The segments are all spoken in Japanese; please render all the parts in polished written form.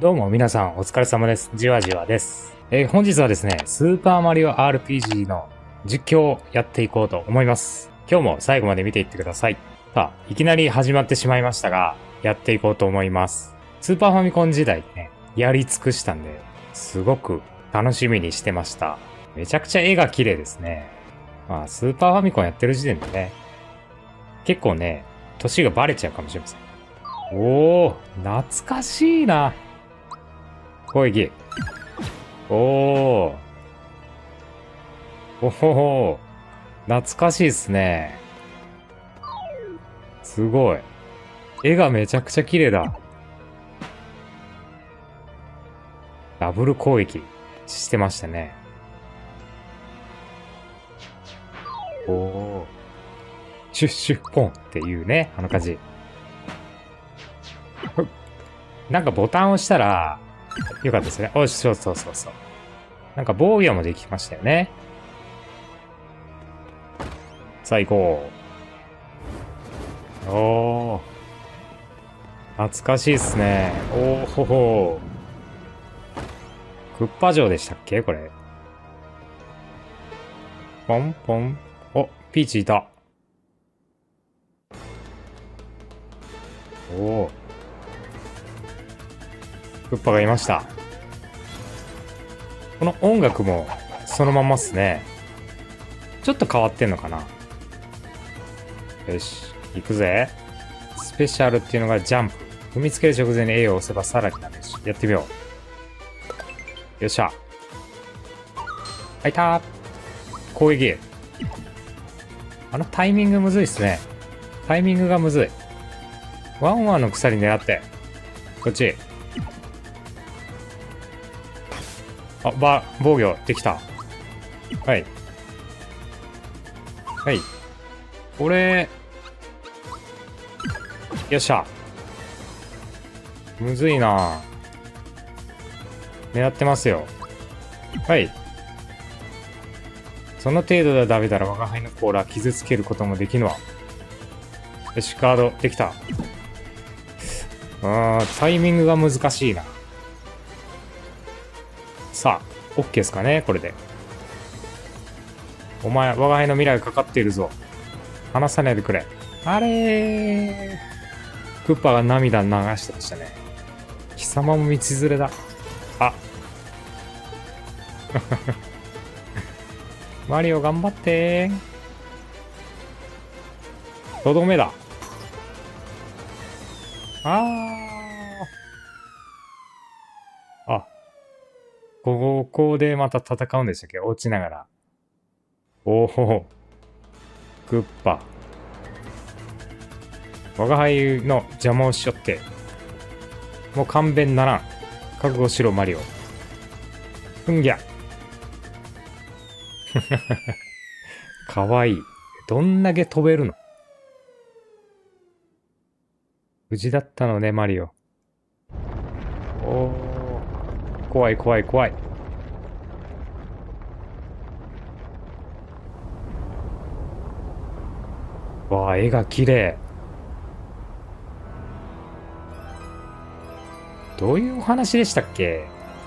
どうも皆さんお疲れ様です。じわじわです。本日はですね、スーパーマリオ RPG の実況をやっていこうと思います。今日も最後まで見ていってください。さあ、いきなり始まってしまいましたが、やっていこうと思います。スーパーファミコン時代ね、やり尽くしたんで、すごく楽しみにしてました。めちゃくちゃ絵が綺麗ですね。まあ、スーパーファミコンやってる時点でね、結構ね、年がバレちゃうかもしれません。おー、懐かしいな。攻撃。おー。おほ。懐かしいっすね。すごい。絵がめちゃくちゃ綺麗だ。ダブル攻撃してましたね。おー。シュッシュッポンっていうね、あの感じ。なんかボタンを押したら、よかったですね。おし、そうそうそうそう。なんか防御もできましたよね。最高。おー。懐かしいっすね。おーほほー。クッパ城でしたっけこれ。ポンポン。お、ピーチいた。おー。クッパがいました。この音楽もそのままっすね。ちょっと変わってんのかな。よし、行くぜ。スペシャルっていうのがジャンプ。踏みつける直前に A を押せばさらにダメージ。やってみよう。よっしゃ。開いたー。攻撃。あのタイミングむずいっすね。タイミングがむずい。ワンワンの鎖狙って。こっち。あ、防御できた。はい。はい。これ、よっしゃ。むずいな狙ってますよ。はい。その程度ではダメだら我が輩の甲羅傷つけることもできぬわ。よし、カードできた。タイミングが難しいな。さあ、OK ですかねこれで。お前、我が輩の未来がかかっているぞ。離さないでくれ。あれー。クッパが涙流してましたね。貴様も道連れだ。あ。マリオ頑張ってー。とどめだ。あ、ここでまた戦うんでしたっけ落ちながら。おお、グッパ。我が輩の邪魔をしよって。もう勘弁ならん。覚悟しろ、マリオ。ふんぎゃ。かわいい。どんだけ飛べるの？無事だったのね、マリオ。おー。怖い怖い怖い。わあ、絵が綺麗。どういうお話でしたっけ？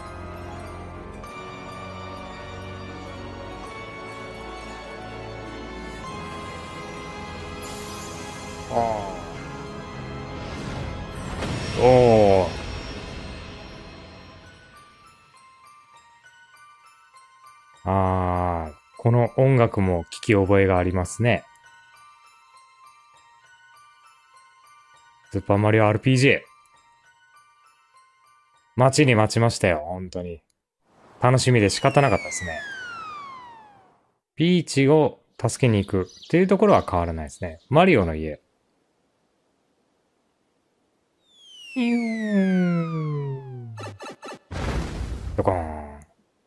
ああ。おー。ああ、この音楽も聞き覚えがありますね。スーパーマリオ RPG。待ちに待ちましたよ、本当に。楽しみで仕方なかったですね。ピーチを助けに行くっていうところは変わらないですね。マリオの家。ヒューン。ドコーン。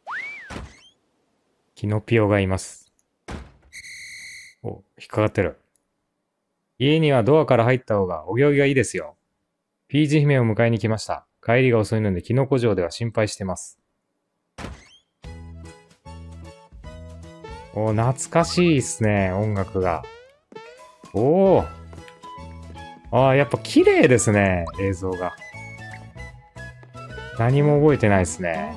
キノピオがいます。お、引っかかってる。家にはドアから入った方がお行儀がいいですよ。ピーチ姫を迎えに来ました。帰りが遅いのでキノコ城では心配してます。お、懐かしいっすね、音楽が。おー。ああ、やっぱ綺麗ですね、映像が。 何も覚えてないですね。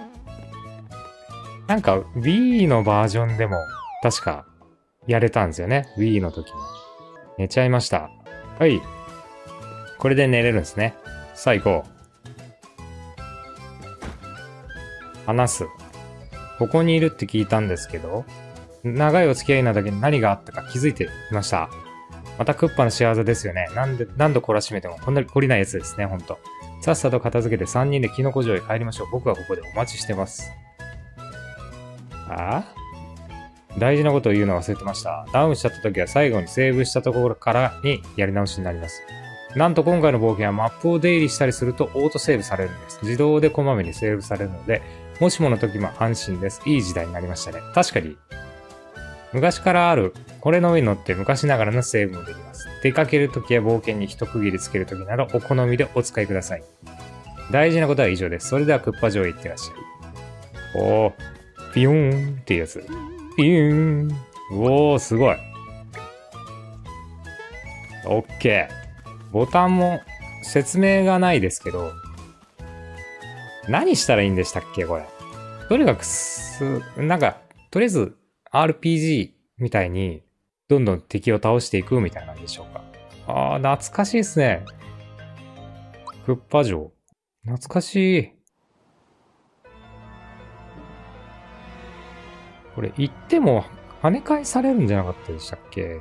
なんか Wii のバージョンでも確かやれたんですよね。Wii の時も。寝ちゃいました。はい。これで寝れるんですね。さあ行こう。話す。ここにいるって聞いたんですけど、長いお付き合いなだけに何があったか気づいていました。またクッパの仕業ですよね。何度懲らしめてもこんなに懲りないやつですね、ほんと。さっさと片付けて3人でキノコ城へ帰りましょう。僕はここでお待ちしてます。ああ？大事なことを言うの忘れてました。ダウンしちゃった時は最後にセーブしたところからにやり直しになります。なんと今回の冒険はマップを出入りしたりするとオートセーブされるんです。自動でこまめにセーブされるので、もしもの時も安心です。いい時代になりましたね。確かに。昔からある、これの上に乗って昔ながらのセーブもできます。出かけるときや冒険に一区切りつけるときなどお好みでお使いください。大事なことは以上です。それではクッパ城へ行ってらっしゃい。おー、ピヨーンっていうやつ。ピヨーン。おー、すごい。オッケー。ボタンも説明がないですけど、何したらいいんでしたっけこれ。とにかくなんか、とりあえず RPG みたいにどんどん敵を倒していくみたいな感じでしょうか。あー、懐かしいですね。クッパ城。懐かしい。これ行っても跳ね返されるんじゃなかったでしたっけ？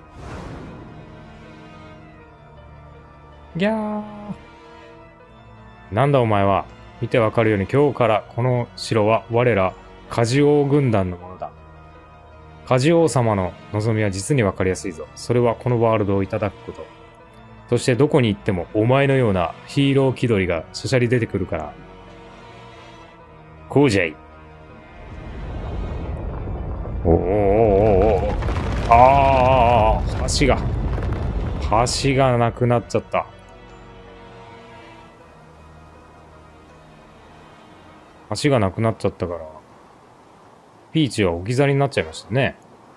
ギャー。なんだお前は。見てわかるように今日からこの城は我らカジオ軍団のものだ。カジオ王様の望みは実にわかりやすいぞ。それはこのワールドをいただくこと。そしてどこに行ってもお前のようなヒーロー気取りがしゃしゃり出てくるから。こうじゃい。おーおーおーおー。ああ、橋がなくなっちゃった。橋がなくなっちゃったから、ピーチは置き去りになっちゃいましたね。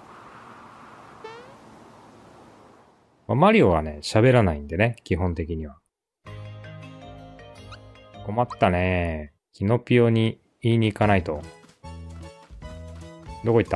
マリオはね、喋らないんでね、基本的には。困ったね。キノピオに言いに行かないと。どこ行った？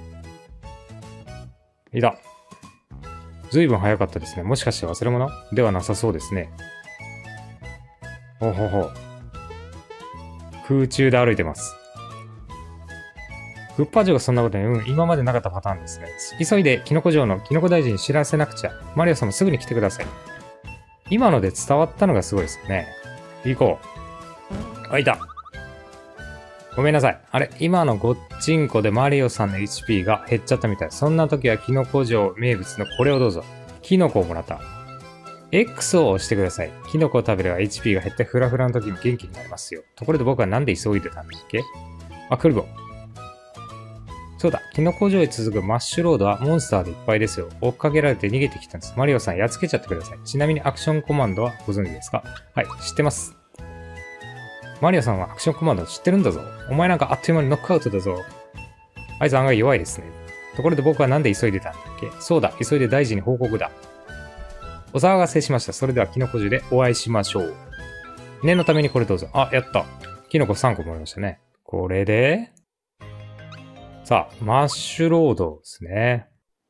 いた。ずいぶん早かったですね。もしかして忘れ物ではなさそうですね。ほほほ。空中で歩いてます。クッパ城がそんなことに、今までなかったパターンですね。急いでキノコ城のキノコ大臣に知らせなくちゃ。マリオさんもすぐに来てください。今ので伝わったのがすごいですね。行こう。あ、いた。ごめんなさい。あれ、今のごっちんこでマリオさんの HP が減っちゃったみたい。そんな時はキノコ城名物のこれをどうぞ。キノコをもらった。X を押してください。キノコを食べれば HP が減ってフラフラの時も元気になりますよ。ところで僕はなんで急いでたんだっけ？あ、クルボ。そうだ、キノコ城へ続くマッシュロードはモンスターでいっぱいですよ。追っかけられて逃げてきたんです。マリオさんやっつけちゃってください。ちなみにアクションコマンドはご存知ですか？はい、知ってます。マリオさんはアクションコマンド知ってるんだぞ。お前なんかあっという間にノックアウトだぞ。あいつ案外弱いですね。ところで僕はなんで急いでたんだっけ？そうだ、急いで大臣に報告だ。お騒がせしました。それではキノコ城でお会いしましょう。念のためにこれどうぞ。あ、やった。キノコ3個もらいましたね。これで、さあ、マッシュロードですね。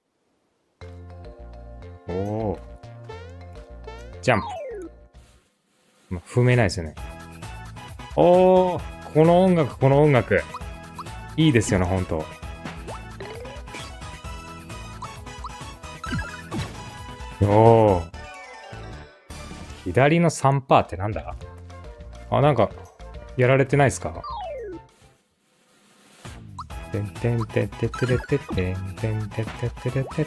おー。ジャンプ。踏めないですよね。おー、この音楽。いいですよね、ほんと。おー。左の 3% ってなんだ？あ、なんか、やられてないですか？てんてんてってってれってってんてんてってってれって。はい。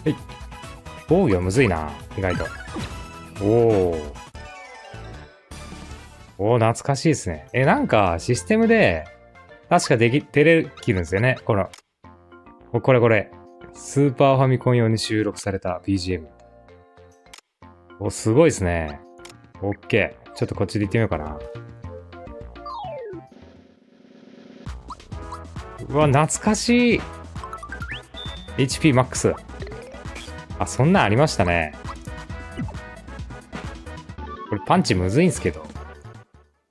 防御はむずいな、意外と。おー。おー、懐かしいですね。なんか、システムで、確か出れきるんですよね。これ。スーパーファミコン用に収録された BGM。お、すごいですね。オッケー。ちょっとこっちで行ってみようかな。うわ、懐かしい。HP マックス。あ、そんなんありましたね。これパンチむずいんすけど。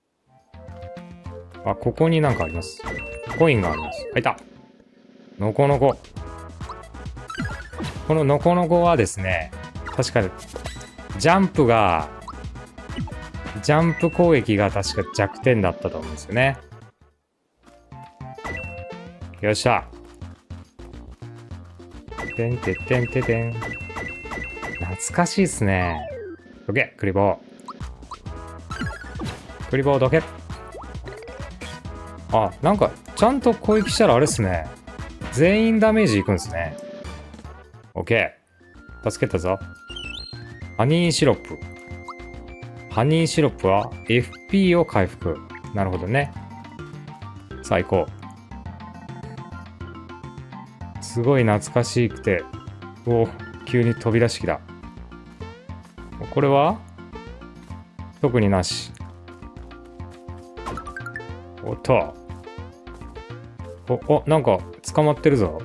あ、ここになんかあります。コインがあります。あ、いた。ノコノコ。このノコノコはですね、確かに、ジャンプ攻撃が確か弱点だったと思うんですよね。よっしゃ。てんてってんててん。懐かしいっすね。どけ、クリボー。クリボーどけ。あ、なんか、ちゃんと攻撃したらあれっすね。全員ダメージいくんですね。オッケー。助けたぞ。ハニーシロップ。ハニーシロップは FP を回復。なるほどね。さあ行こう。すごい懐かしくて。お、急に飛び出してきた。これは特になし。おっと。なんか捕まってるぞ。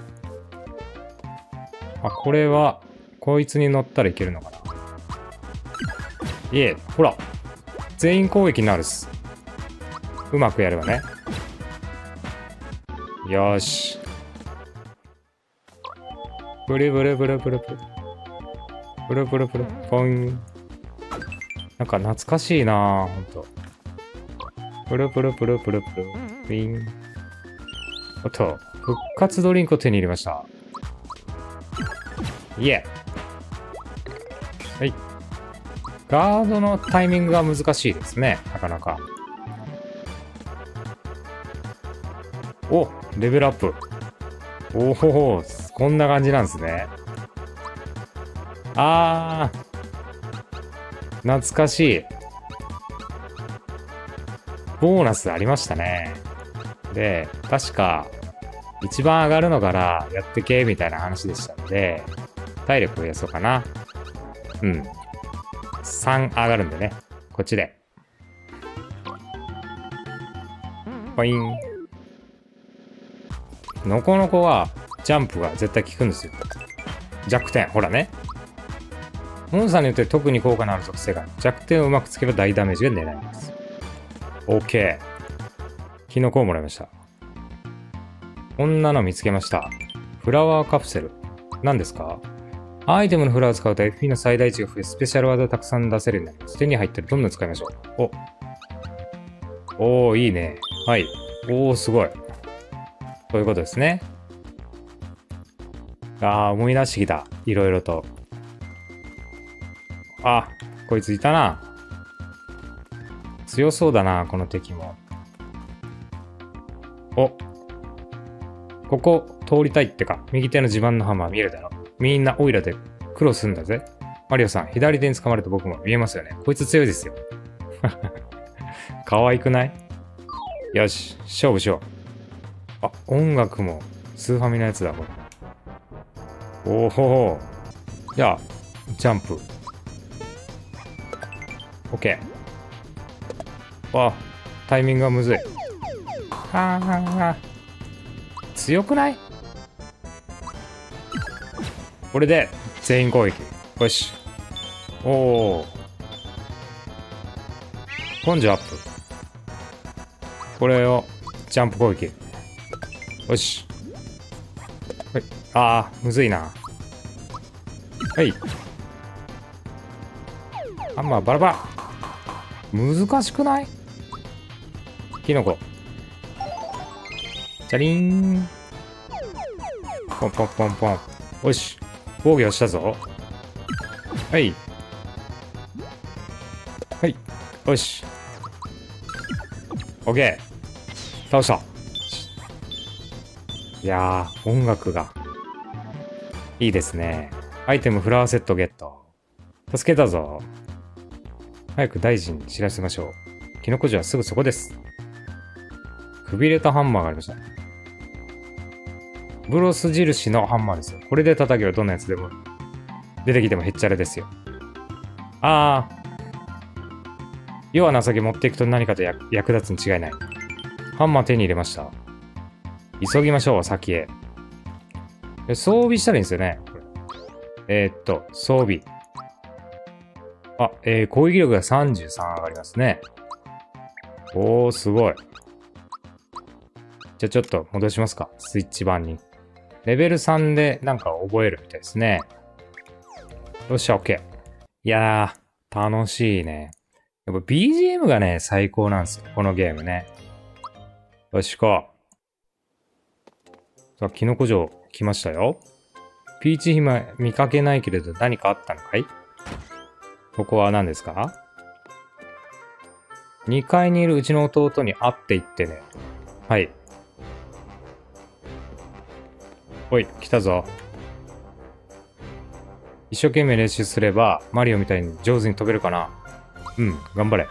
あ、これは、こいつに乗ったらいけるのかな。いえ、ほら。全員攻撃になるっす。うまくやればね。よーし。ブルブルブルブルブル。ブルブルブル。ポン。なんか懐かしいなぁ、ほんと。ブルブルブルブルブル。ウィン。おっと、復活ドリンクを手に入れました。いえ。はい。ガードのタイミングが難しいですね。なかなか。お、レベルアップ。おお、こんな感じなんですね。あー。懐かしい。ボーナスありましたね。で、確か、一番上がるのからやってけ、みたいな話でしたので、体力増やそうかな。うん。3上がるんでね。こっちで。ポイン。ノコノコは、ジャンプが絶対効くんですよ。弱点。ほらね。モンスターによって特に効果のある属性が弱点をうまくつけば大ダメージが狙えます。OK。キノコをもらいました。こんなの見つけました。フラワーカプセル。何ですか？アイテムのフラワーを使うと FP の最大値が増え、スペシャルワードをたくさん出せるようになります。手に入ったらどんどん使いましょう。おー、いいね。はい。おー、すごい。そういうことですね。思い出してきた。いろいろと。あ、こいついたな。強そうだな、この敵も。ここ通りたいってか、右手の自慢のハンマー見えるだろ。みんなオイラで苦労するんだぜ。マリオさん、左手に掴まれて僕も見えますよね。こいつ強いですよ。可愛くない？よし、勝負しよう。あ、音楽もスーファミのやつだ、これ。おお。じゃあ、ジャンプ。OK。タイミングがむずい。強くない？これで全員攻撃。よし。おお。根性アップ。これをジャンプ攻撃。よし。はい。むずいな。はい。ハンマーバラバラ。難しくない？キノコ。チャリーン。ポンポンポンポン。よし。防御したぞ。はい。はい。よし。オッケー。倒した。いやー、音楽が。いいですね。アイテムフラワーセットゲット。助けたぞ。早く大臣に知らせましょう。キノコ樹はすぐそこです。くびれたハンマーがありました。ブロス印のハンマーですよ。これで叩けばどんなやつでも出てきてもへっちゃらですよ。世は情け持っていくと何かと役立つに違いない。ハンマー手に入れました。急ぎましょう、先へ。装備したらいいんですよね。装備。攻撃力が33上がりますね。おー、すごい。 じゃあちょっと戻しますか。スイッチ版に。レベル3でなんか覚えるみたいですね。よっしゃ、OK。いやー、楽しいね。やっぱ BGM がね、最高なんですよ。このゲームね。よし、行こう。さあ、キノコ城来ましたよ。ピーチ姫見かけないけれど何かあったのかい？ここは何ですか？ 2 階にいるうちの弟に会っていってね。はい。おい、来たぞ。一生懸命練習すれば、マリオみたいに上手に飛べるかな？うん、頑張れ。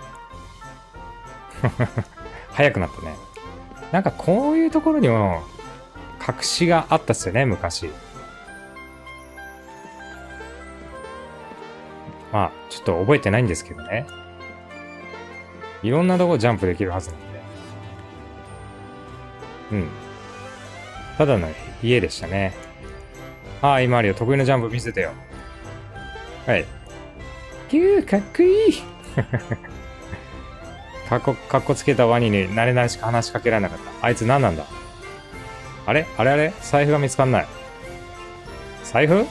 早くなったね。なんかこういうところにも、隠しがあったっすよね、昔。まあ、ちょっと覚えてないんですけどね。いろんなとこジャンプできるはずなんで。うん。ただの家でしたね。はい、マリオ、得意のジャンプ見せてよ。はい。かっこいいかっこつけたワニに慣れ慣れしく話しかけられなかった。あいつ何なんだ？あれ財布が見つかんない。財布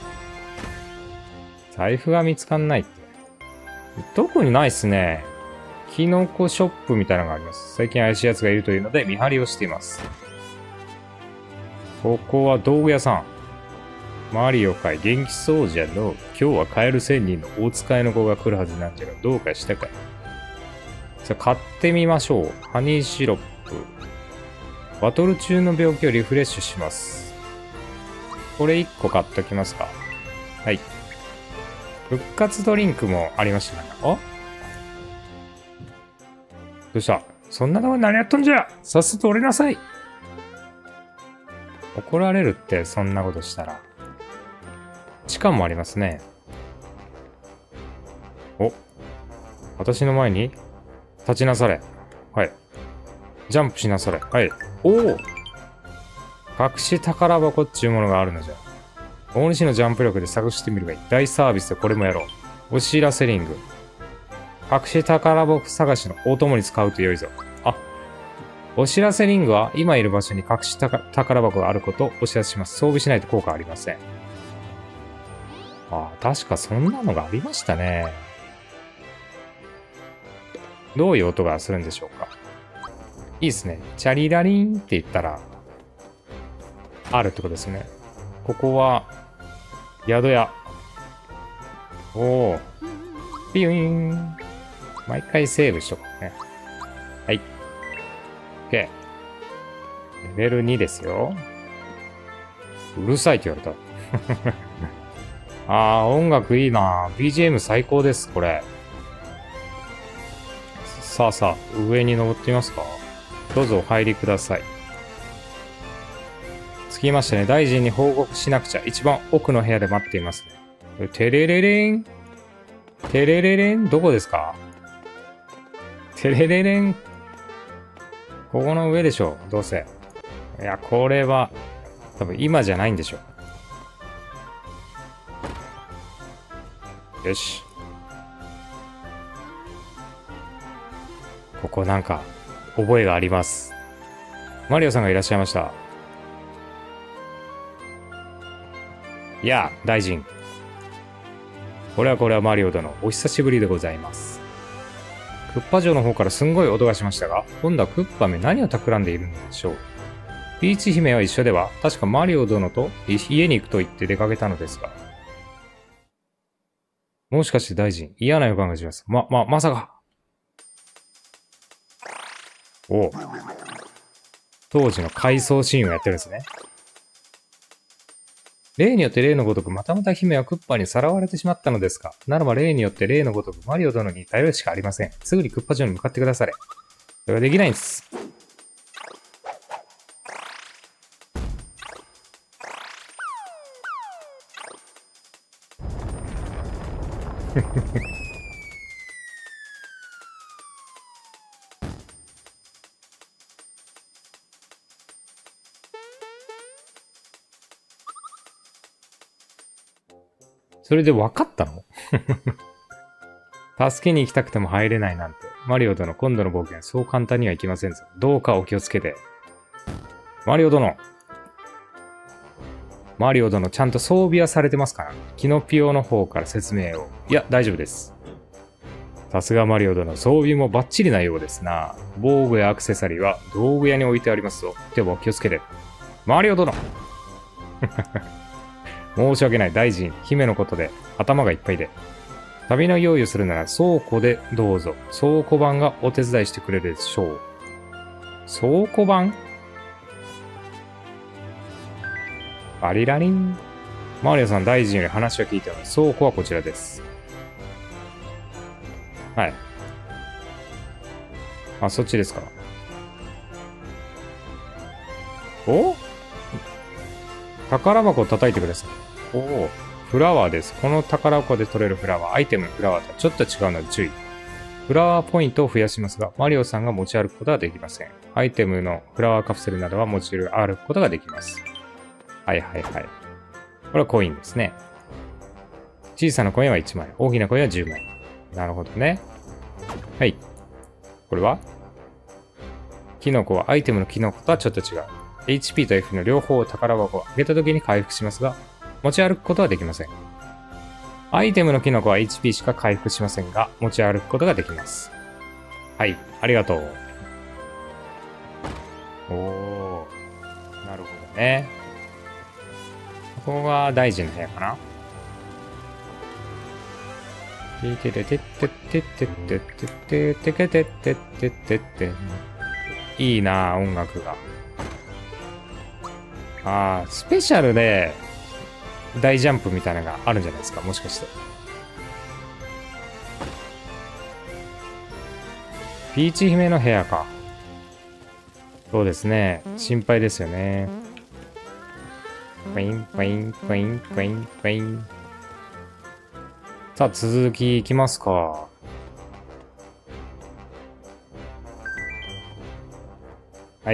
が見つかんないって。特にないっすね。キノコショップみたいなのがあります。最近怪しい奴がいるというので見張りをしています。ここは道具屋さん。マリオかい、元気そうじゃの。今日はカエル1000人の大使いの子が来るはずなんじゃが、どうかしたかい。さあ、買ってみましょう。ハニーシロップ。バトル中の病気をリフレッシュします。これ1個買っときますか。はい。復活ドリンクもありましたね。あ？どうした？そんなとこ何やっとんじゃ！さっさと降りなさい！怒られるって、そんなことしたら。地下もありますね。お。私の前に立ちなされ。はい。ジャンプしなされ。はい。おお！隠し宝箱っちゅうものがあるのじゃ。大西のジャンプ力で探してみるがいい。大サービスでこれもやろう。お知らせリング。隠し宝箱探しのお供に使うと良いぞ。あ、お知らせリングは今いる場所に隠し宝箱があることをお知らせします。装備しないと効果ありません。あ、確かそんなのがありましたね。どういう音がするんでしょうか。いいですね。チャリラリンって言ったら、あるってことですね。ここは、宿屋。おお。ピューン。毎回セーブしとくね。はい。OK。レベル2ですよ。うるさいって言われた。あー、音楽いいな。BGM 最高です、これ。さあさあ、上に登ってみますか。どうぞお入りください。着きましたね。大臣に報告しなくちゃ。一番奥の部屋で待っていますね。テレレレン。テレレレン、どこですか？テレレレン。ここの上でしょう。どうせ。いや、これは、多分今じゃないんでしょう。よし。ここなんか、覚えがあります。マリオさんがいらっしゃいました。いや、大臣。これはマリオ殿、お久しぶりでございます。クッパ城の方からすんごい音がしましたが、今度はクッパめ何を企んでいるのでしょう。ピーチ姫は一緒では、確かマリオ殿と家に行くと言って出かけたのですが。もしかして大臣、嫌な予感がします。まさか。おう。当時の回想シーンをやってるんですね。例によって例のごとくまたまた姫はクッパにさらわれてしまったのですか。ならば例によって例のごとくマリオ殿に頼るしかありません。すぐにクッパ城に向かってくだされ。それはできないんです。それで分かったの？助けに行きたくても入れないなんて。マリオ殿、今度の冒険、そう簡単にはいきませんぞ。どうかお気をつけて。 マリオ殿。マリオ殿、ちゃんと装備はされてますかな？キノピオの方から説明を。いや、大丈夫です。さすがマリオ殿、装備もバッチリなようですな。防具やアクセサリーは道具屋に置いてありますぞ。でも気をつけて。マリオ殿申し訳ない、大臣。姫のことで頭がいっぱいで。旅の用意をするなら倉庫でどうぞ。倉庫番がお手伝いしてくれるでしょう。倉庫番？バリラリン。マリオさん、大臣より話を聞いております。倉庫はこちらです。はい。あ、そっちですか。お？宝箱を叩いてください。おお、フラワーです。この宝箱で取れるフラワー、アイテムのフラワーとはちょっと違うので注意。フラワーポイントを増やしますが、マリオさんが持ち歩くことはできません。アイテムのフラワーカプセルなどは持ち歩くことができます。はいはいはい。これはコインですね。小さなコインは1枚、大きなコインは10枚。なるほどね。はい。これはキノコはアイテムのキノコとはちょっと違う。HP と F の両方を宝箱を開けた時に回復しますが、持ち歩くことはできません。アイテムのキノコは HP しか回復しませんが、持ち歩くことができます。はい、ありがとう。おー、なるほどね。ここが大臣の部屋かな。てててててててててててててててて。いいなぁ、音楽が。あー、スペシャルで大ジャンプみたいなのがあるんじゃないですか、もしかして。ピーチ姫の部屋か。そうですね、心配ですよね。パインパインパインパインパイン。さあ、続きいきますか。はい。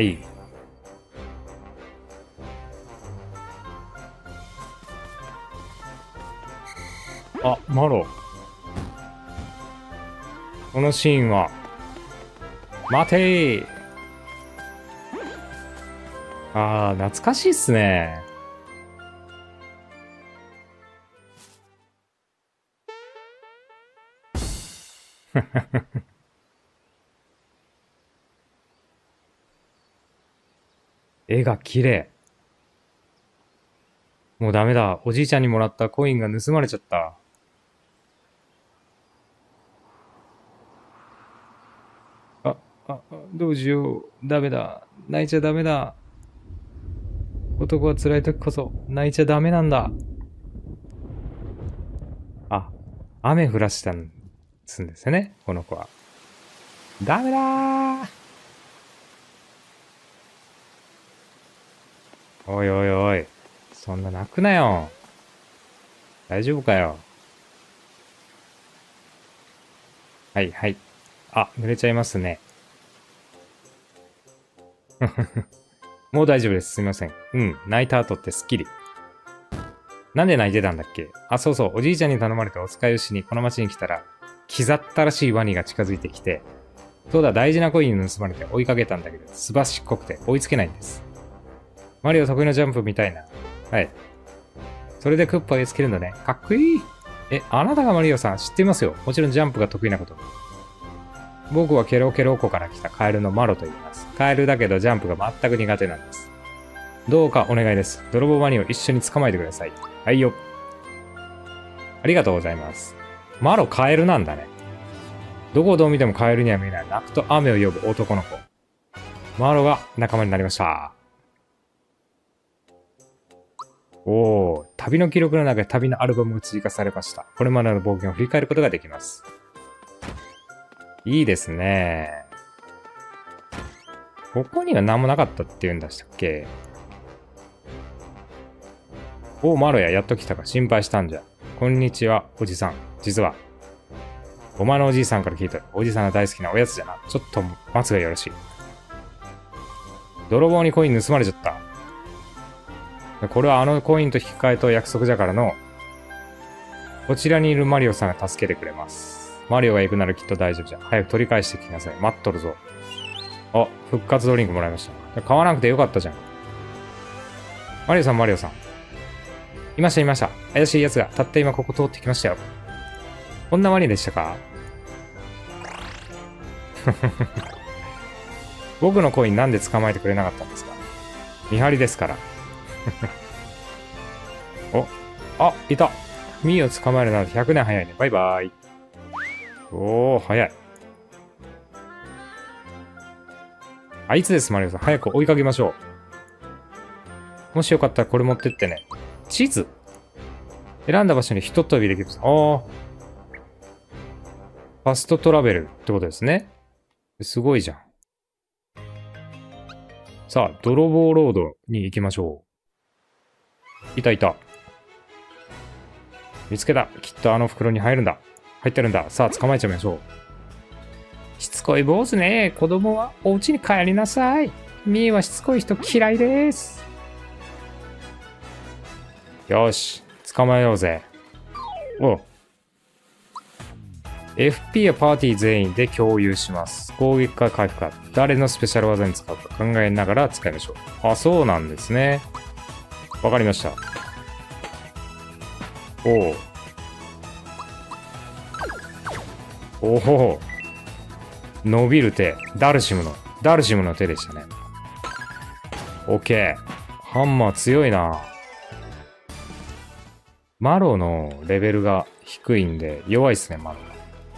あ、マロ。このシーンは、待てー。あー、懐かしいっすね。絵が綺麗。もうダメだ。おじいちゃんにもらったコインが盗まれちゃった。どうしよう。ダメだ。泣いちゃダメだ。男は辛い時こそ泣いちゃダメなんだ。あ、雨降らしたんですよね、この子は。ダメだー。おいおいおい。そんな泣くなよ。大丈夫かよ。はいはい。あ、濡れちゃいますね。もう大丈夫です。すみません。うん。泣いた後ってスッキリ。なんで泣いてたんだっけ？あ、そうそう。おじいちゃんに頼まれてお使いをしにこの町に来たら、気ざったらしいワニが近づいてきて、そうだ、大事なコインを盗まれて追いかけたんだけど、すばしっこくて追いつけないんです。マリオ得意のジャンプみたいな。はい。それでクッパを追いつけるのね。かっこいい。え、あなたがマリオさん知っていますよ。もちろんジャンプが得意なこと。僕はケロケロ湖から来たカエルのマロと言います。カエルだけどジャンプが全く苦手なんです。どうかお願いです。泥棒ワニを一緒に捕まえてください。はいよ。ありがとうございます。マロカエルなんだね。どこをどう見てもカエルには見えない。泣くと雨を呼ぶ男の子。マロが仲間になりました。おー、旅の記録の中で旅のアルバムが追加されました。これまでの冒険を振り返ることができます。いいですね。ここには何もなかったって言うんだしたっけ？おう、マロや、やっと来たか。心配したんじゃ。こんにちは、おじさん。実は、お前のおじいさんから聞いた。おじさんが大好きなおやつじゃな。ちょっと待つがよろしい。泥棒にコイン盗まれちゃった。これはあのコインと引き換えと約束じゃからの、こちらにいるマリオさんが助けてくれます。マリオが行くならきっと大丈夫じゃ。早く取り返してきなさい。待っとるぞ。あ、復活ドリンクもらいました。買わなくてよかったじゃん。 マリオさん、マリオさん。いました、いました。怪しい奴がたった今ここ通ってきましたよ。こんなワニでしたか？僕のコインなんで捕まえてくれなかったんですか？見張りですから。お、あ、いた。ミーを捕まえるなんて100年早いね。バイバイ。おー、早い。あいつです、マリオさん。早く追いかけましょう。もしよかったらこれ持ってってね。地図選んだ場所にひとっ飛びできる。あー。ファストトラベルってことですね。すごいじゃん。さあ、泥棒ロードに行きましょう。いたいた。見つけた。きっとあの袋に入るんだ。入ってるんだ。さあ、捕まえちゃいましょう。しつこい坊主ね。子供はお家に帰りなさい。ミーはしつこい人嫌いです。よし、捕まえようぜ。お。FP やパーティー全員で共有します。攻撃か回復か、誰のスペシャル技に使うか考えながら使いましょう。あ、そうなんですね。わかりました。おお。おお。伸びる手。ダルシムの手でしたね。オッケー。ハンマー強いな。マロのレベルが低いんで弱いですね、マロ。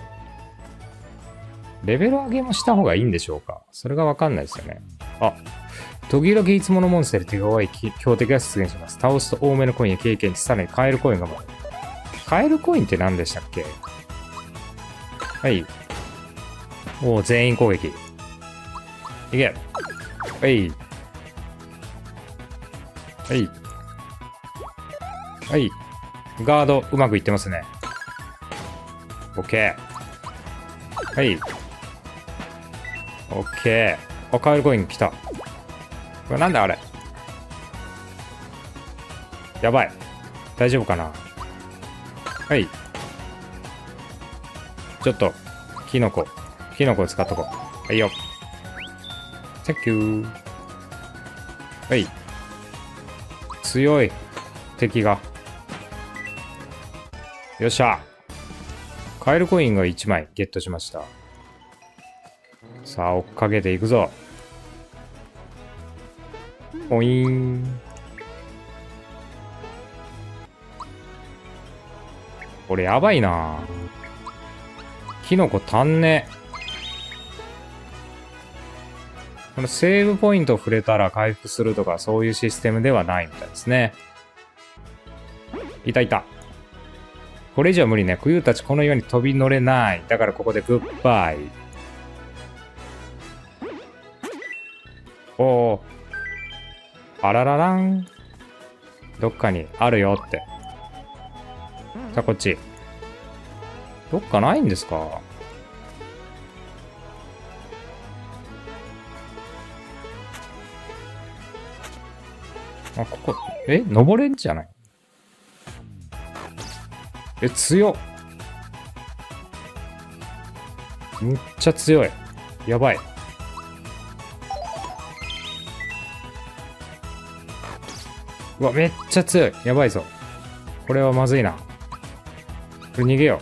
レベル上げもした方がいいんでしょうか？それがわかんないですよね。あ、時々いつものモンスターで手強い強敵が出現します。倒すと多めのコインや経験値、さらにカエルコインがもらえる。カエルコインって何でしたっけ？はい。おお、全員攻撃。いけ。はい。はい。はい。ガード、うまくいってますね。オッケー。はい。オッケー。あ、カエルコイン来た。これなんだあれ。やばい。大丈夫かな？はい。ちょっと、キノコを使っとこう。はいよ。センキュー。はい。強い。敵が。よっしゃ。カエルコインが1枚ゲットしました。さあ、追っかけていくぞ。ポイーン。これやばいな。キノコ足んね。このセーブポイントを触れたら回復するとかそういうシステムではないみたいですね。いたいた。これ以上無理ね。クユーたちこの世に飛び乗れない。だからここでグッバイ。おー。あらららん。どっかにあるよって。さあ、こっち。どっかないんですか？あ、ここ、登れんじゃない？強っ。むっちゃ強い。やばい。うわ、めっちゃ強い。やばいぞ。これはまずいな。これ逃げよう。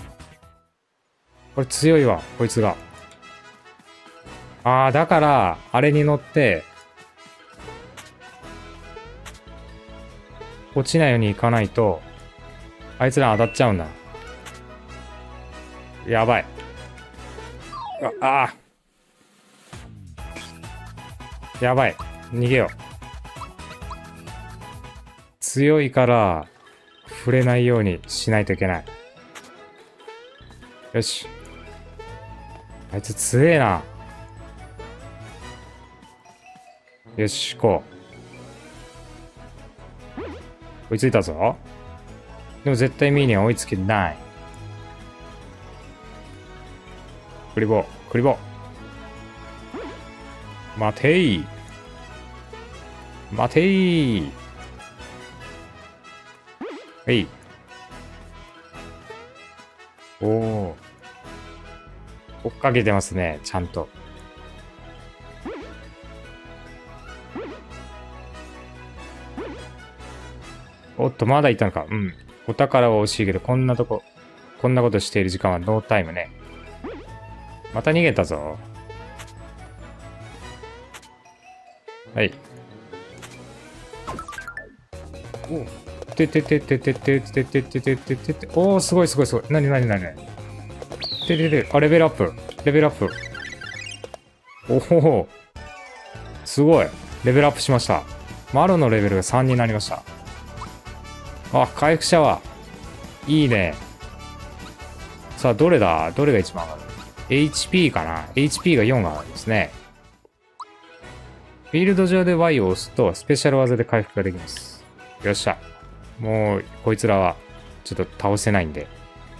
これ強いわ、こいつが。ああ、だから、あれに乗って、落ちないように行かないと、あいつら当たっちゃうんだ。やばい。ああ。やばい。逃げよう。強いから、触れないようにしないといけない。よし。あいつ強えな。よし、こう。追いついたぞ。でも絶対ミーには追いつけない。クリボー、クリボー。待てい。待てい。はい。おお。追っかけてますね、ちゃんと。 おっと、まだいたのか。うん。お宝は惜しいけど、こんなことしている時間はノータイムね。また逃げたぞ。はい。おててててててててててててて。おー、すごいすごいすごい。なになになに。ててて、あ、レベルアップ。レベルアップ。おお。すごい。レベルアップしました。マロのレベルが3になりました。あ、回復シャワー。いいね。さあ、どれが一番上がる？ HP かな？ HP が4が上がるんですね。フィールド上で Y を押すと、スペシャル技で回復ができます。よっしゃ。もう、こいつらは、ちょっと倒せないんで。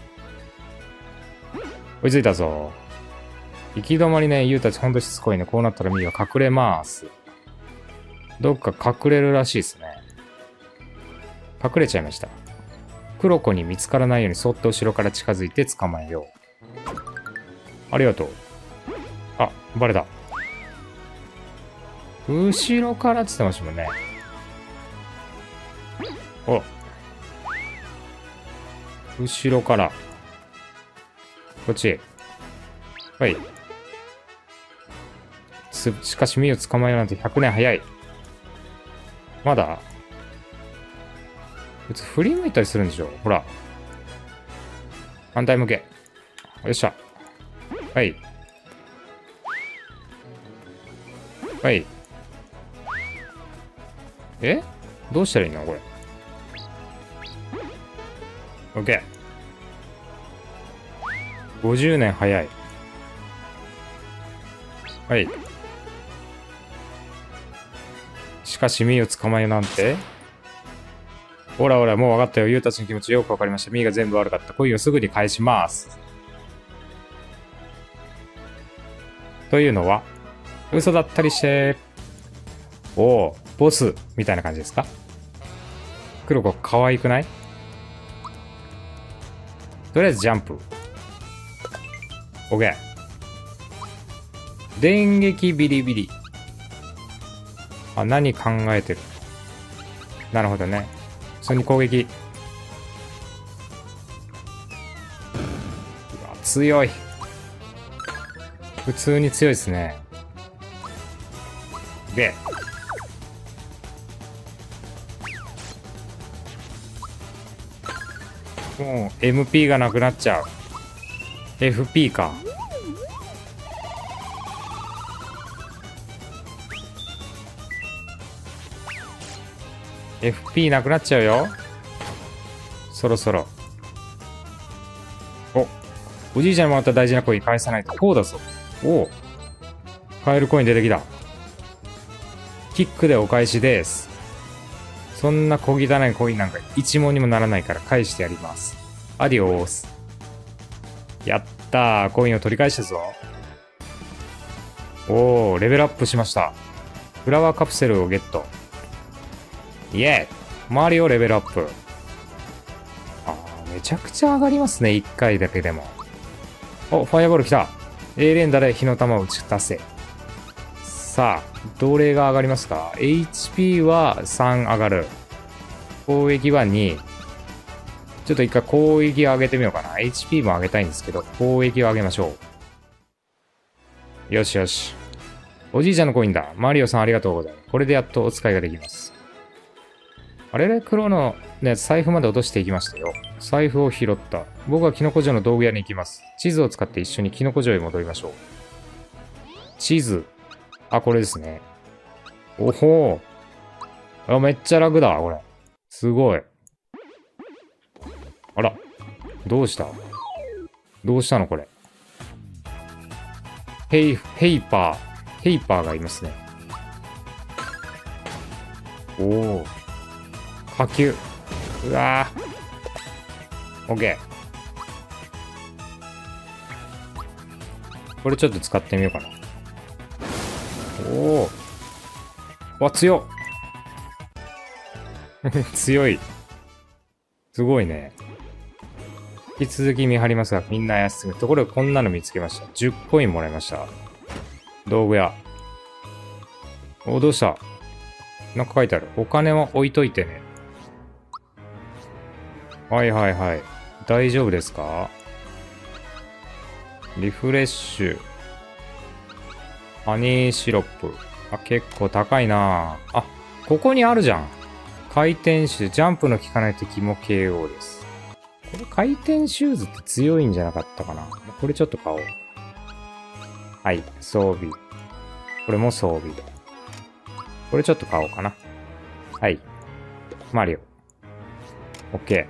追いついたぞ。行き止まりね、ユウたちほんとしつこいね。こうなったらミーが隠れます。どっか隠れるらしいですね。隠れちゃいました。黒子に見つからないようにそっと後ろから近づいて捕まえよう。ありがとう。あ、バレた。後ろからって言ってましたもんね。お。後ろから。こっち。はい。しかしミーを捕まえるなんて100年早い。まだこいつ振り向いたりするんでしょ？ほら。反対向け。よっしゃ。はい。はい。え？どうしたらいいのこれ。オッケー。50年早い。はい。しかしミーを捕まえるなんて。ほらほら、もう分かったよ。ユウたちの気持ちよく分かりました。ミーが全部悪かった。恋をすぐに返します。というのは、嘘だったりして、おお、ボス、みたいな感じですか？黒子、可愛くない？とりあえずジャンプ。オッケー。電撃ビリビリ。あ、何考えてる？なるほどね。普通に攻撃。うわ、強い。普通に強いですね。で、もう MP がなくなっちゃう。FP か。FP なくなっちゃうよ。そろそろ。おじいちゃんにもらった大事なコイン返さないと。こうだぞ。おお。カエルコイン出てきた。キックでお返しです。そんな小汚いコインなんか一文にもならないから返してやります。アディオース。やったー。コインを取り返したぞ。おー、レベルアップしました。フラワーカプセルをゲット。イエーイ。周りをレベルアップ。あー、めちゃくちゃ上がりますね。1回だけでも。お、ファイアボール来た。A 連打で火の玉を打ち出せ。さあ、どれが上がりますか？ HP は3上がる。攻撃は2。ちょっと一回攻撃を上げてみようかな。HP も上げたいんですけど、攻撃を上げましょう。よしよし。おじいちゃんのコインだ。マリオさんありがとうございます。これでやっとお使いができます。あれれ、黒のやつ財布まで落としていきましたよ。財布を拾った。僕はキノコ城の道具屋に行きます。地図を使って一緒にキノコ城へ戻りましょう。地図。あ、これですね。おほー。あ、めっちゃ楽だ、これ。すごい。あら。どうしたのこれ。ヘイパーがいますね。おお。波及。うわー。オッケー。これちょっと使ってみようかな。おお。わ、強っ。強い。すごいね。引き続き見張りますが、みんな怪しすぎる。ところでこんなの見つけました。10コインもらいました。道具屋。お、どうした？なんか書いてある。お金は置いといてね。 はいはいはい。大丈夫ですか？リフレッシュ。ハニーシロップ。あ、結構高いなあ。あ、ここにあるじゃん。回転シューズ、ジャンプの効かない敵も KO です。これ回転シューズって強いんじゃなかったかな。これちょっと買おう。はい、装備。これも装備。これちょっと買おうかな。はい。マリオ。OK。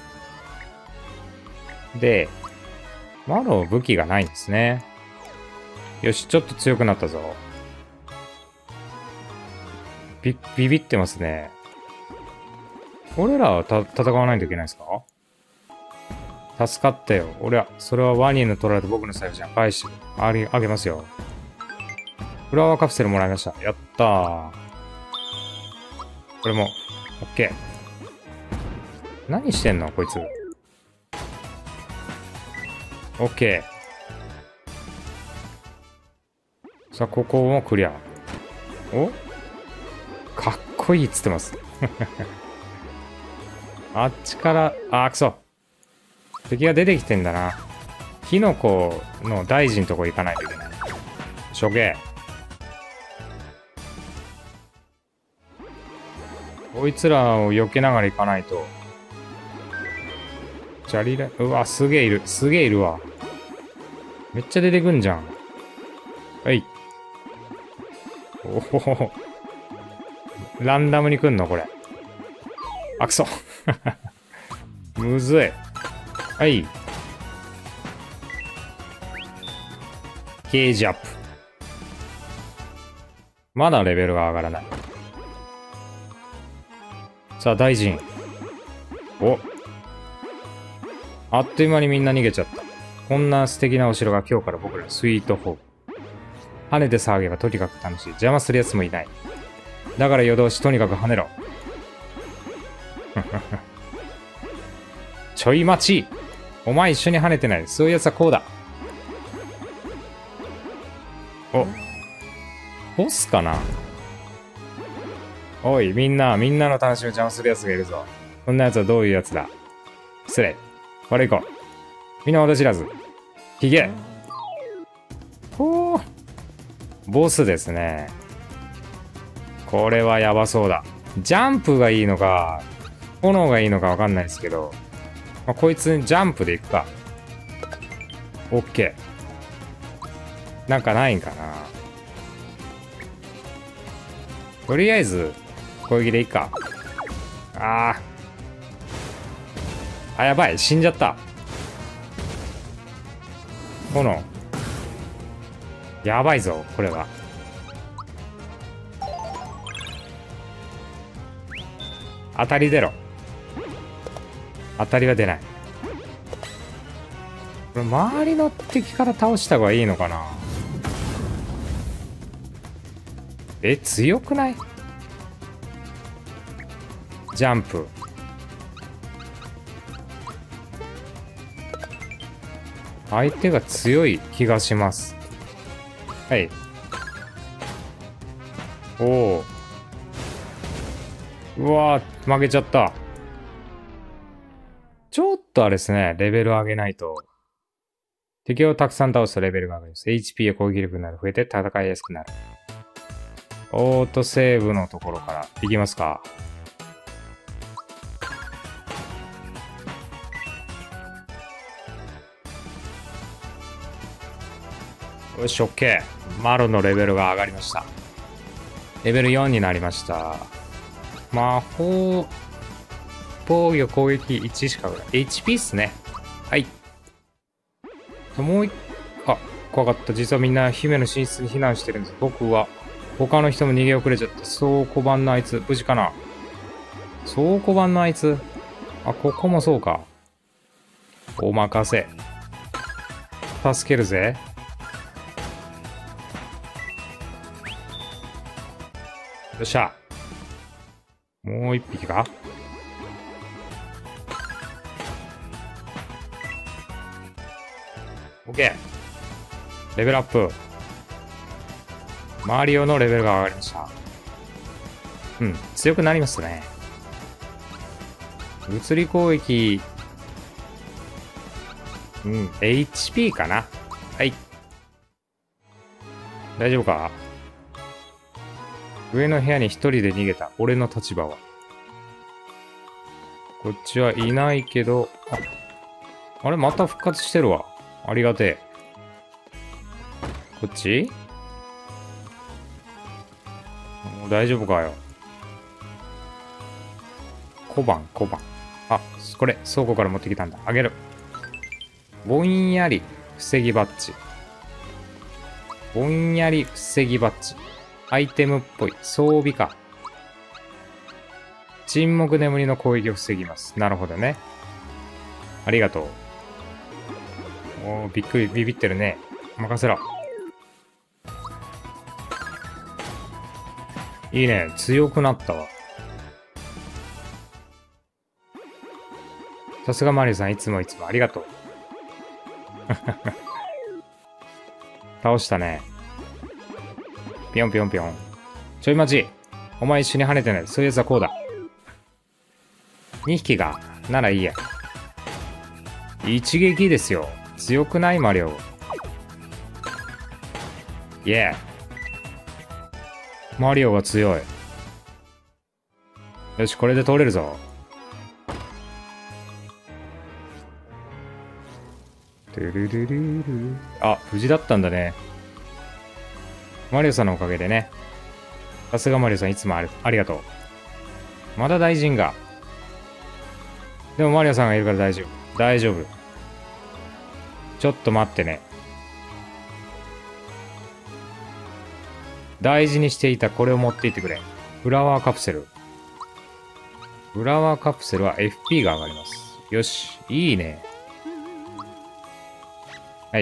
で、マロ武器がないんですね。よし、ちょっと強くなったぞ。ビビってますね。俺らは戦わないといけないですか？助かったよ。俺は、それはワニに取られた僕の財布じゃん。返して、あげますよ。フラワーカプセルもらいました。やったー。これも、OK。何してんのこいつ。OK。さあ、ここもクリア。お？かっこいいっつってます。あっちから、くそ。敵が出てきてんだな。キノコの大臣のとこ行かないといけない。処刑。こいつらを避けながら行かないと。ジャリラ、うわ、すげえいる。すげえいるわ。めっちゃ出てくんじゃん。はい。おほほほ。ランダムに来んのこれ。あ、くそ。むずい。はい。ゲージアップ。まだレベルが上がらない。さあ、大臣。お。あっという間にみんな逃げちゃった。こんな素敵なお城が今日から僕らのスイートホーム。跳ねて騒げばとにかく楽しい。邪魔する奴もいない。だから夜通しとにかく跳ねろ。ちょい待ち。お前一緒に跳ねてない。そういう奴はこうだ。お。ボスかな？おい、みんなの楽しみを邪魔する奴がいるぞ。こんな奴はどういう奴だ？失礼。悪い子。みんな私知らず。ひげ。ほー。ボスですね。これはやばそうだ。ジャンプがいいのか、炎がいいのかわかんないですけど、まあ、こいつジャンプでいくか。オッケー。なんかないんかな。とりあえず、攻撃でいいか。やばい。死んじゃった。炎。やばいぞ、これは。当たり出ろ。当たりは出ない。これ周りの敵から倒した方がいいのかな。強くない？ジャンプ。相手が強い気がします。はい。おお。うわー、負けちゃった。ちょっとあれですね、レベル上げないと。敵をたくさん倒すとレベルが上がります。HP や攻撃力など増えて戦いやすくなる。オートセーブのところからいきますか。よし、OK。マロのレベルが上がりました。レベル4になりました。魔法、防御攻撃1しかない。HP っすね。はい。もう怖かった。実はみんな姫の寝室に避難してるんです。僕は、他の人も逃げ遅れちゃった。倉庫番のあいつ、無事かな？倉庫番のあいつ？ここもそうか。お任せ。助けるぜ。よっしゃ。もう一匹か？オッケー。レベルアップ。マリオのレベルが上がりました。強くなりますね。物理攻撃うん、HP かな。はい。大丈夫か？上の部屋に一人で逃げた。俺の立場は。こっちはいないけど、あれまた復活してるわ。ありがてえ。こっち？もう大丈夫かよ。小判。あ、これ、倉庫から持ってきたんだ。あげる。ぼんやり、防ぎバッジ。ぼんやり、防ぎバッジ。アイテムっぽい。装備か。沈黙眠りの攻撃を防ぎます。なるほどね。ありがとう。おー、びっくり、ビビってるね。任せろ。いいね。強くなったわ。さすがマリオさん、いつもありがとう。倒したね。ぴょんぴょんぴょん。ちょい待ち。お前一緒に跳ねてない。そういうやつはこうだ。2匹が。ならいいや。一撃ですよ。強くないマリオ。イェー。マリオが強い。よし、これで通れるぞ。トゥルルルル。あ、無事だったんだね。マリオさんのおかげでね。さすがマリオさん、いつもありがとう。まだ大臣が。でもマリオさんがいるから大丈夫。大丈夫。ちょっと待ってね。大事にしていたこれを持っていってくれ。フラワーカプセル。フラワーカプセルは FP が上がります。よし。いいね。はい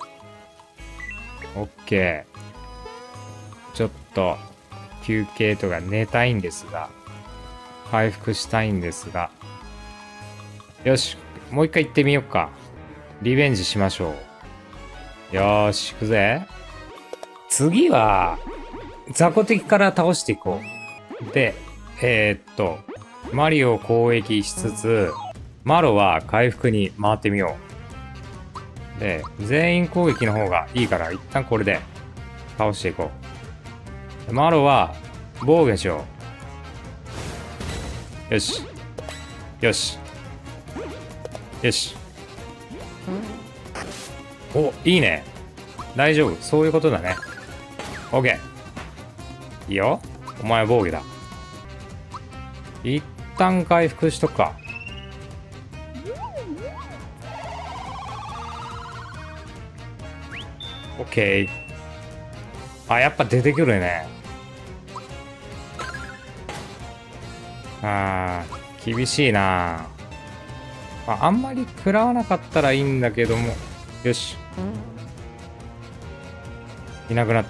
。OK。ちょっと休憩とか寝たいんですが。回復したいんですが。よし。もう一回行ってみようか。リベンジしましょう。よーし。行くぜ。次は、雑魚敵から倒していこう。で、マリオを攻撃しつつ、マロは回復に回ってみよう。で、全員攻撃の方がいいから、一旦これで倒していこう。マロは防御しよう。よし。よし。よし。お、いいね。大丈夫。そういうことだね。OK。いいよ。お前は防御だ。一旦回復しとくか。OK。あ、やっぱ出てくるね。厳しいな。あんまり食らわなかったらいいんだけども。よし。いなくなった。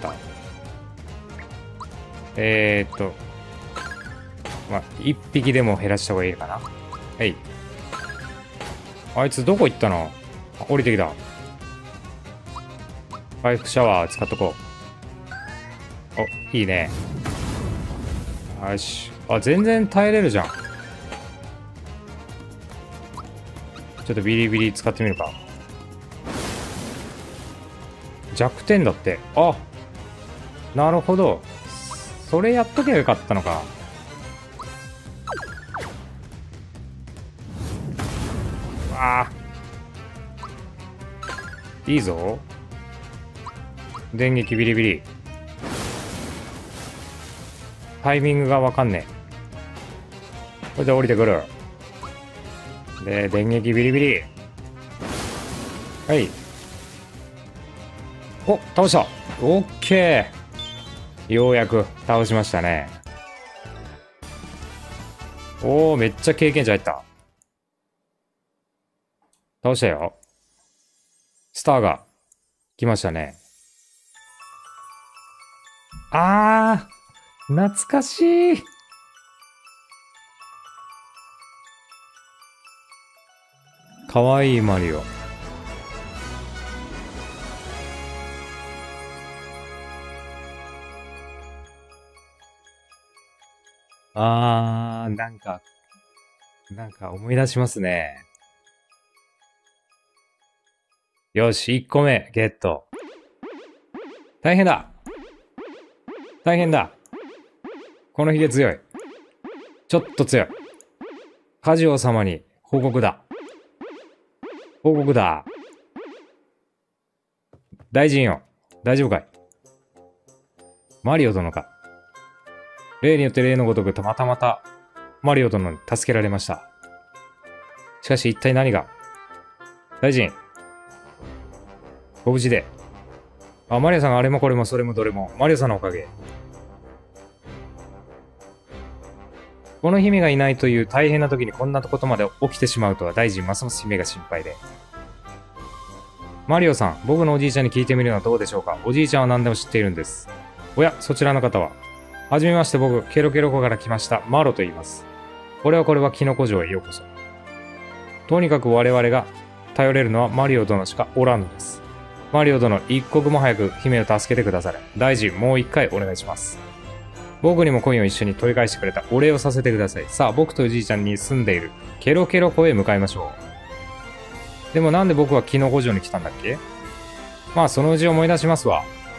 まあ、一匹でも減らした方がいいかな。はい。あいつどこ行ったの？降りてきた。回復シャワー使っとこう。お、いいね。よし。あ、全然耐えれるじゃん。ちょっとビリビリ使ってみるか。弱点だって。あ、なるほど。それやっとけばよかったのか。ああ。いいぞ。電撃ビリビリ。タイミングがわかんねえ。これで降りてくる。で、電撃ビリビリ。はい。お、倒した。オッケー。ようやく倒しましたね。おー、めっちゃ経験値入った。倒したよ。スターが来ましたね。懐かしい。かわいいマリオ。なんか思い出しますね。 よし、1個目、ゲット。大変だ。大変だ。このヒゲ強い。ちょっと強い。カジオ様に報告だ。報告だ。大臣よ。大丈夫かい？マリオ殿か。例によって例のごとくまたまたマリオ殿に助けられました。しかし一体何が？大臣。ご無事で。あ、マリオさんがあれもこれもそれもどれもマリオさんのおかげ。この姫がいないという大変な時にこんなことまで起きてしまうとは大臣ますます姫が心配で。マリオさん、僕のおじいちゃんに聞いてみるのはどうでしょうか。おじいちゃんは何でも知っているんです。おや、そちらの方は。はじめまして、僕、ケロケロ湖から来ました、マロと言います。これはキノコ城へようこそ。とにかく我々が頼れるのはマリオ殿しかおらんのです。マリオ殿、一刻も早く姫を助けてくだされ。大臣、もう一回お願いします。僕にもコインを一緒に取り返してくれたお礼をさせてください。さあ、僕とおじいちゃんに住んでいるケロケロ湖へ向かいましょう。でもなんで僕はキノコ城に来たんだっけ？まあそのうち思い出しますわ。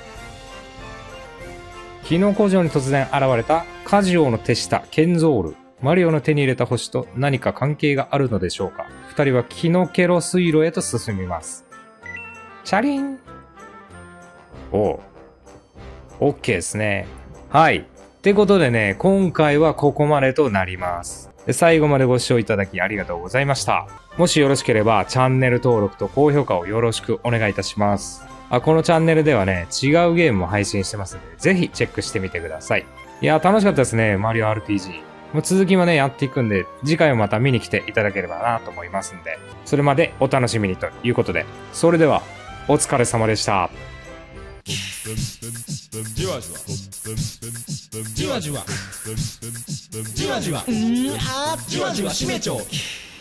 キノコ城に突然現れたカジオの手下ケンゾール。マリオの手に入れた星と何か関係があるのでしょうか。二人はキノケロ水路へと進みます。チャリン。おう。オッケーですね。はい。ってことでね、今回はここまでとなります。最後までご視聴いただきありがとうございました。もしよろしければチャンネル登録と高評価をよろしくお願いいたします。このチャンネルではね、違うゲームも配信してますので、ぜひチェックしてみてください。いや、楽しかったですね、マリオ RPG。もう続きもね、やっていくんで、次回もまた見に来ていただければなと思いますんで、それまでお楽しみにということで、それでは、お疲れ様でした。 じわじわじわじわじわじわじわじわ締めちゃおう。